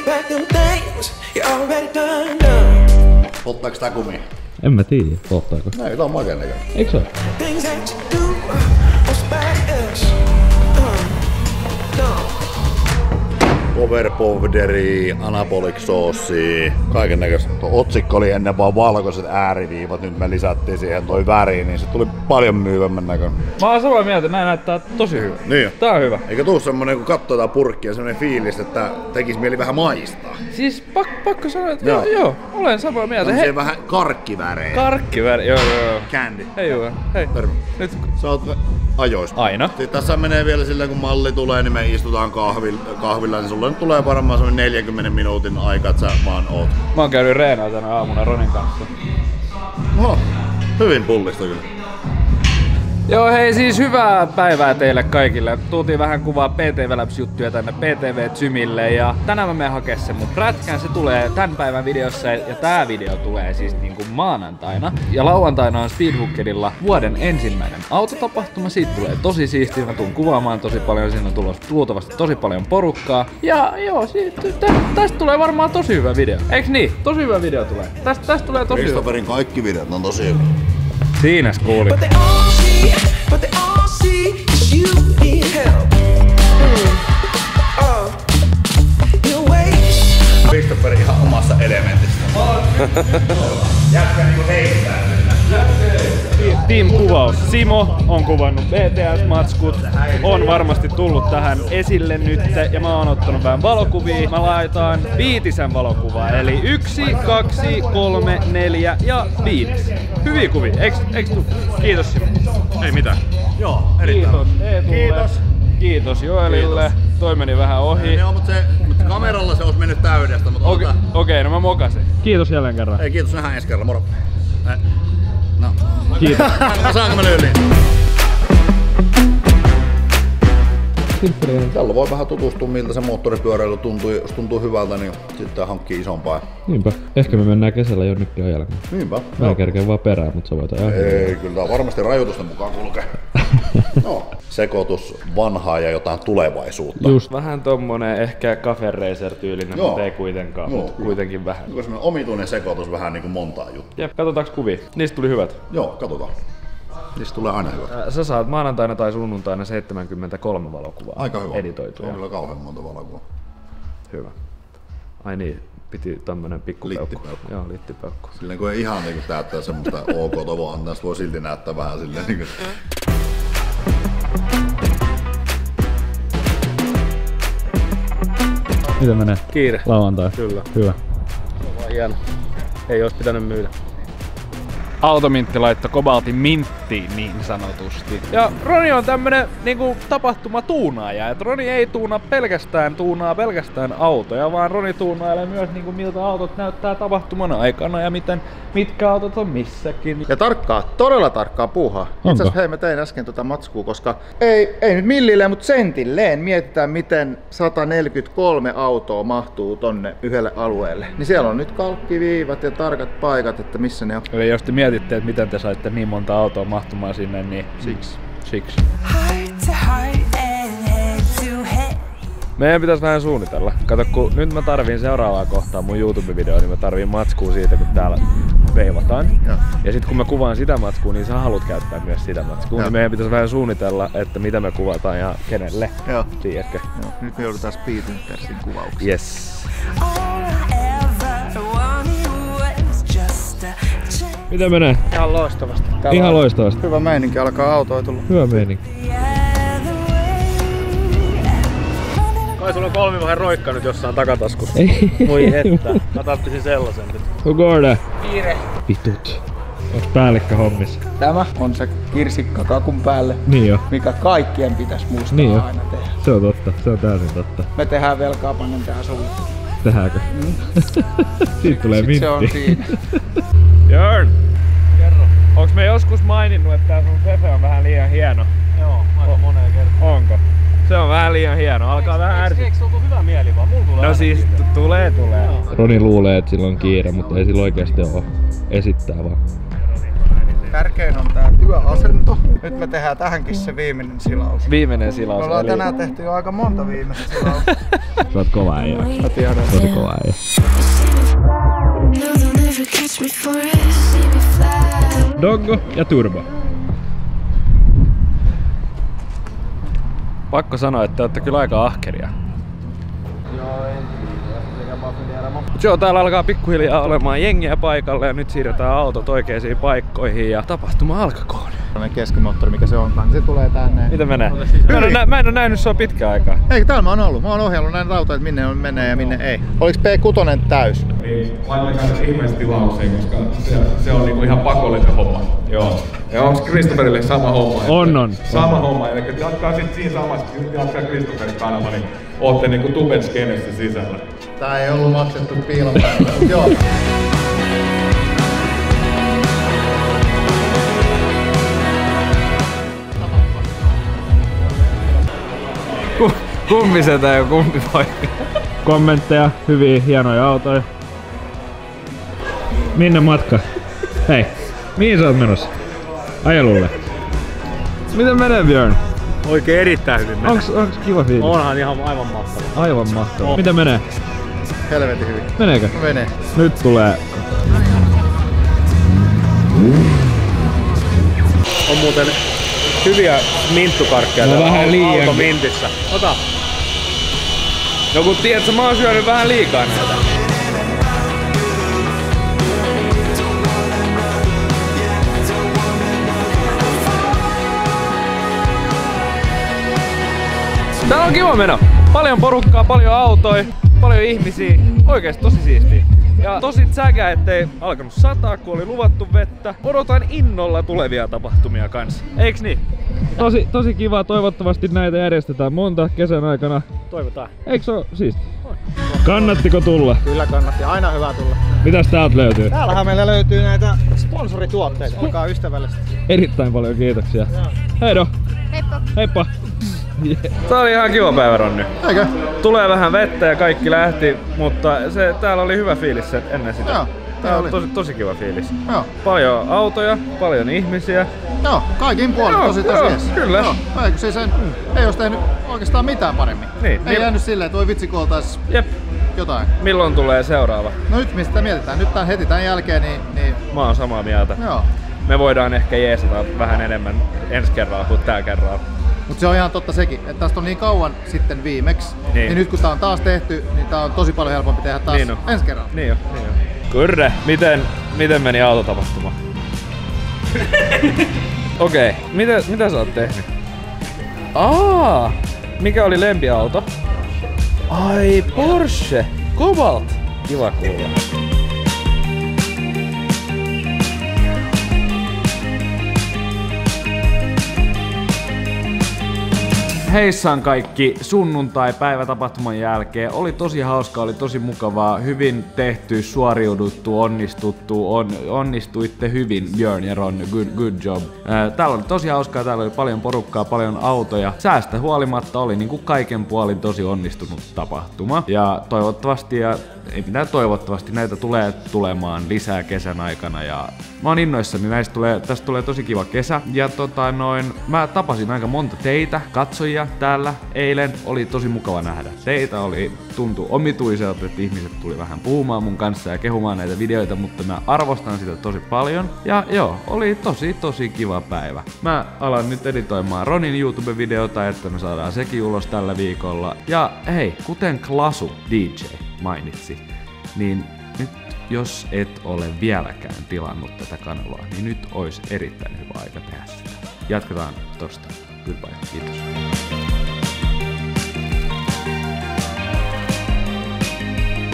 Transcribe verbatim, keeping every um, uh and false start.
Polttaako tää kumia? En mä tiedä, polttaako. Ei, tää on makeen näköinen. Eikö se ole? Overpowderi, anabolic sauce, kaiken näköistä. Tuo otsikko oli ennen vaan valkoiset ääriviivat, nyt me lisättiin siihen toi väri, niin se tuli paljon myyvämmän näköinen. Mä oon samaa mieltä, nää näyttää tosi hyvä. Niin. Tää on hyvä. Eikä tuu semmonen, kun katsoo tää purkkia, semmonen fiilis, että tekis mieli vähän maistaa. Siis pak, pakko sanoa, että joo, joo, olen samaa mieltä. Hei. Vähän karkkivärejä. Karkkiväri, joo joo. Candy. Hei Juha, hei. Terve. Nyt. Sä oot ajoista. Aina. Sitten tässä menee vielä silleen, kun malli tulee, niin me istutaan kahvilla, kahvilla niin sulla nyt tulee varmaan semmonen neljänkymmenen minuutin aika, että sä vaan oot. Mä oon käynyt reenaa tänä aamuna Ronin kanssa. Oho, hyvin pullista kyllä. Joo hei, siis hyvää päivää teille kaikille. Tultiin vähän kuvaa P T V Labs-juttuja tänne P T V-Zymille ja tänään mä menen hakea sen, mutta prätkään se tulee tämän päivän videossa ja tää video tulee siis niinku maanantaina. Ja lauantaina on Speedhookedilla vuoden ensimmäinen autotapahtuma, siitä tulee tosi siistiä, mä tuun kuvaamaan tosi paljon, siinä on tulossa luultavasti tosi paljon porukkaa. Ja joo, siitä, tä, tästä tulee varmaan tosi hyvä video, eiks niin? Tosi hyvä video tulee. Tästä, tästä tulee tosi hyvä. Christopherin kaikki videot on tosi hyvä. Siinäs kuuli. But they all see is you need help. Mm. Oh. Your ways. Christopher ihan omassa elementissä. Jätkä niinku heittää. Team kuvaus. Simo on kuvannut B T S-matskut, on varmasti tullut tähän esille nyt ja mä oon ottanut vähän valokuvia. Mä laitan viitisen valokuvaa, eli yksi, kaksi, kolme, neljä ja viides. Hyviä kuvia, eiks, eiks tuu? Kiitos Simo. Ei mitään. Joo, erittäin. Kiitos Eetulle. Kiitos. Kiitos Joelille. Kiitos. Toi meni vähän ohi. Joo, mutta se, mutta kameralla se olisi mennyt täydestä. Okei, okay, okay, no mä mokasin. Kiitos jälleen kerran. Ei, kiitos, nähdään ensi kerralla. Moro. Eh. No. Kiitos. Saanko mä lyyliin? Tällä voi vähän tutustua, miltä se moottoripyöräily tuntuu. Jos tuntuu hyvältä, niin sitten hankkii isompaa. Niinpä. Ehkä me mennään kesällä jonnekin ajelmaan. Niinpä. Mä en kerkeä vaan perään, mutta sä voit ajaa. Ei, kyllä tää varmasti rajoitusten mukaan kulkee. No. Sekoitus vanhaa ja jotain tulevaisuutta. Just vähän tommonen ehkä Cafe Racer tyylinen, Joo. mutta ei kuitenkaan, Joo, mutta kuitenkin vähän. Onko semmonen omituinen sekoitus vähän niinku montaa juttua? Jep, katsotaanko kuvia? Niistä tuli hyvät. Joo, katsotaan. Niistä tulee aina hyvä. Sä saat maanantaina tai sunnuntaina seitsemänkymmentäkolme valokuvaa. Aika hyvä. Editoituja. On kyllä kauhean monta valokuvaa. Hyvä. Ai niin, piti tämmönen pikkupeukku. Littipeukku. Joo, littipeukku. Silleen kun ei ihan niinku täyttää semmoista ok vaan tästä voi silti näyttää vähän silleen niinku. Miten menee? Kiire. Lauantai. Kyllä. Hyvä. Se on vaan hieno. Ei olisi pitänyt myydä. Automintti laittoi kobaltin minttiin niin sanotusti. Ja Roni on tämmönen niinku tapahtumatuunaaja, et Roni ei tuunaa pelkästään tuunaa pelkästään autoja, vaan Roni tuunailee myös niinku miltä autot näyttää tapahtuman aikana ja miten, mitkä autot on missäkin. Ja tarkkaa, todella tarkkaa puuhaa. Itse asiassa hei, mä tein äsken tota matskua, koska ei, ei nyt millilleen, mutta sentilleen mietitään, miten sata neljäkymmentäkolme autoa mahtuu tonne yhdelle alueelle. Niin siellä on nyt kalkkiviivat ja tarkat paikat, että missä ne on. Eli jos te mietitte, että miten te saitte niin monta autoa mahtumaan sinne, niin siksi. Siksi. Meidän pitäisi vähän suunnitella. Kato, kun nyt mä tarviin seuraavaa kohtaa mun YouTube-videoa, niin mä tarviin matskua siitä, kun täällä veivataan. Ja, ja sit kun mä kuvaan sitä matskua, niin sä haluat käyttää myös sitä matskua. Niin meidän pitäisi vähän suunnitella, että mitä me kuvataan ja kenelle. Joo. Tiedätkö? Joo. Nyt me joudutaan Speed Huntersin kuvauksiin. Yes. Miten menee? Ihan loistavasti. Täällä Ihan on loistavasti. Hyvä meininki, alkaa autoitulla. Hyvä meininki. Kai sulla on kolmivahe roikka nyt jossain takataskussa. Ei. Voi että. Mä tarttisin sellaisen nyt. Kukorde. Kiire. Vitut. Onks päällikkö hommissa? Tämä on se kirsikka kakun päälle, Niin jo. mikä kaikkien pitäisi muistaa Niin jo. aina tehdä. Se on totta. Se on täysin totta. Me tehdään velkaa pannen tähän sulle. Tehdäänkö? Mm. Siitä tulee Sit se on mintti. siinä. Jörn! Kerro. Onks me joskus maininnut, että tää sun Fefe on vähän liian hieno? Joo, aika moneen kertaan. Onko? Se on vähän liian hieno. Alkaa vähän ärsyttää. Eikö sulla hyvä mieli vaan? Mulla tulee No siis t- tulee tulee. Joo. Roni luulee, että sillä on kiire, mutta ei sillä oikeasti oo. Esittää vaan. Tärkein on tää työasento. Nyt me tehdään tähänkin se viimeinen silaus. Viimeinen silaus. Me ollaan eli... tänään tehty jo aika monta viimeistä silausta. Sä oot kova äijä. Mä tiedän. Sä oot kova äijä. Doggo ja Turbo. Pakko sanoa, että te olette kyllä aika ahkeria. Mut joo, täällä alkaa pikkuhiljaa olemaan jengiä paikalle ja nyt siirretään autot oikeisiin paikkoihin ja tapahtuma alkakoon. Keskimoottori, mikä se onkaan, niin se tulee tänne. Miten menee? Mä en, ole, mä en ole nähnyt sua pitkään aikaa. Eikö täällä mä oon ollut? Mä oon ohjellut näitä autoja, että minne on menee ja minne ei. Oliks P kuusi täys? Niin, laittakaa se ihmeessä tilaukseen, koska se, se on niinku ihan pakollinen homma. Joo. Ja onks Christopherille sama homma? On on. Sama homma, eli jatkaa sit siinä samassa, jatkaa Christopherin kanava, niin ootte niinku tuben skenessä sisällä. Tää ei ollut maksettu piilopäivä. Joo. Kumpi setä ja kumpi poika. Kommentteja, hyviä, hienoja autoja. Minne matka? Hei, mihin sä oot menossa? Ajelulle. Miten menee, Björn? Oikein erittäin hyvin menee. Onks, onks kiva fiilis? Onhan ihan aivan mahtavaa. Aivan mahtavaa. On. Miten menee? Helvetin hyvin. Meneekö? Menee. Nyt tulee. On muuten hyviä minttukarkkeja No täällä vähän liiankin. automintissä. Ota. No kun tiedätkö, mä oon syönyt vähän liikaa näitä. Täällä on kiva meno. Paljon porukkaa, paljon autoja, paljon ihmisiä. Oikeesti tosi siistiä. Ja tosi säkä, ettei alkanut sataa, kun oli luvattu vettä. Odotan innolla tulevia tapahtumia kanssa. Eiks niin? Tosi, tosi kiva. Toivottavasti näitä järjestetään monta kesän aikana. Toivotaan. Eikö se oo siisti? Kannattiko tulla? Kyllä kannatti. Aina hyvä tulla. Mitäs täältä löytyy? Täällähän meillä löytyy näitä sponsorituotteita. Olkaa ystävällisesti. Erittäin paljon kiitoksia. Heido! Heippa! Heippa! Yeah. Tää oli ihan kiva päivä, Ronni. Eikö? Tulee vähän vettä ja kaikki lähti, mutta se, täällä oli hyvä fiilis se ennen sitä. Joo, tää oli. Tosi, tosi kiva fiilis. Joo. Paljon autoja, paljon ihmisiä. Joo, kaikin puolin Joo, tosi tosi joo, jees. kyllä. Joo, eikö siis sen, ei olisi tehnyt oikeastaan mitään paremmin. Niin, ei niin. jäänyt silleen, että voi vitsi kun oltais Jep. jotain. Milloin tulee seuraava? No nyt mistä mietitään, nyt tän heti tän jälkeen niin, niin Mä oon samaa mieltä. joo. Me voidaan ehkä jeesata vähän enemmän ensi kerralla kuin tää kerralla. Mut se on ihan totta sekin, että tästä on niin kauan sitten viimeksi, Niin. niin, niin nyt kun tää on taas tehty, niin tää on tosi paljon helpompi tehdä taas Niin on. ensi kerralla. Niin jo, niin jo. Kurre, miten, miten meni autotapahtuma? Okei, okay. mitä, mitä sä oot tehnyt? Aa, mikä oli lempiauto? Ai, Porsche! Cobalt! Kiva kuulla. Heissaan kaikki sunnuntai-päivätapahtuman jälkeen. Oli tosi hauskaa, oli tosi mukavaa, hyvin tehty, suoriuduttu, onnistuttu, on, onnistuitte hyvin, Björn ja Ron, good, good job. Ää, täällä oli tosi hauskaa, täällä oli paljon porukkaa, paljon autoja. Säästä huolimatta oli niinku kaiken puolin tosi onnistunut tapahtuma. Ja toivottavasti, ja ei mitään toivottavasti, näitä tulee tulemaan lisää kesän aikana. Ja mä oon innoissani, näistä tulee, tästä tulee tosi kiva kesä. Ja tota noin, mä tapasin aika monta teitä, katsojia täällä eilen. Oli tosi mukava nähdä teitä, oli tuntui omituiselta, että ihmiset tuli vähän puhumaan mun kanssa ja kehumaan näitä videoita, mutta mä arvostan sitä tosi paljon. Ja joo, oli tosi tosi kiva päivä. Mä alan nyt editoimaan Ronin YouTube-videota, että me saadaan sekin ulos tällä viikolla. Ja hei, kuten Klasu D J mainitsi, niin nyt jos et ole vieläkään tilannut tätä kanavaa, niin nyt olisi erittäin hyvä aika tehdä sitä. Jatketaan tosta. Goodbye. Kiitos.